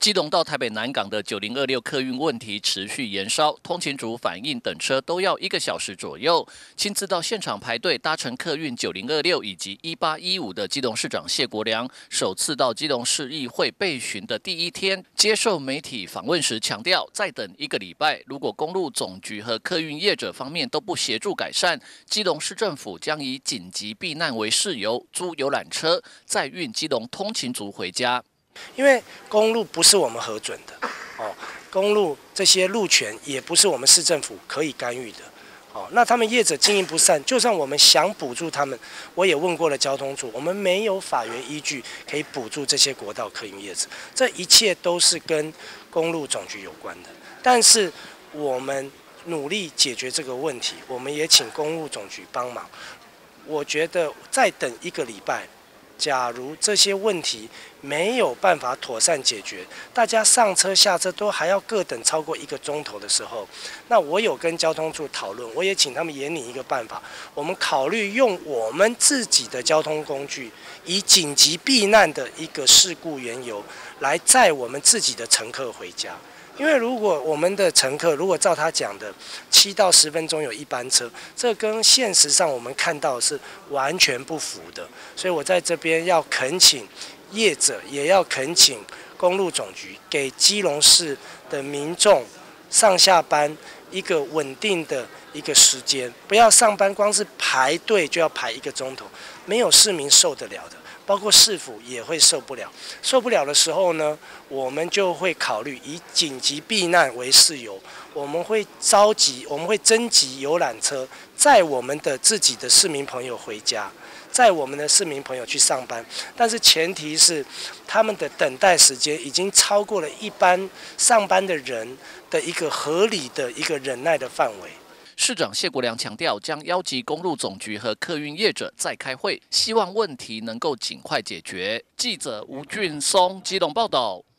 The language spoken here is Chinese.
基隆到台北南港的9026客运问题持续延烧，通勤族反映等车都要1个小时左右。亲自到现场排队搭乘客运9026以及1815的基隆市长谢国良，首次到基隆市议会备询的第一天，接受媒体访问时强调，再等1个礼拜，如果公路总局和客运业者方面都不协助改善，基隆市政府将以紧急避难为事由，租游览车载运基隆通勤族回家。 因为公路不是我们核准的公路这些路权也不是我们市政府可以干预的那他们业者经营不善，就算我们想补助他们，我也问过了交通处，我们没有法源依据可以补助这些国道客运业者，这一切都是跟公路总局有关的。但是我们努力解决这个问题，我们也请公路总局帮忙。我觉得再等1个礼拜。假如这些问题没有办法妥善解决，大家上车下车都还要各等超过1个钟头的时候，那我有跟交通处讨论，我也请他们研拟一个办法，我们考虑用我们自己的交通工具，以紧急避难的一个事故缘由，来载我们自己的乘客回家。因为如果我们的乘客如果照他讲的7到10分钟有1班车，这跟现实上我们看到的是完全不符的。所以我在这边要恳请业者，也要恳请公路总局，给基隆市的民众上下班一个稳定的一个时间，不要上班光是排队就要排1个钟头，没有市民受得了的。包括市府也会受不了，受不了的时候呢，我们就会考虑以紧急避难为事由，我们会征集游览车，载我们的自己的市民朋友回家，载我们的市民朋友去上班，但是前提是他们的等待时间已经超过了一般上班的人的一个合理的一个忍耐的范围。 市长谢国良强调，将邀集公路总局和客运业者再开会，希望问题能够尽快解决。记者吴俊松基隆报道。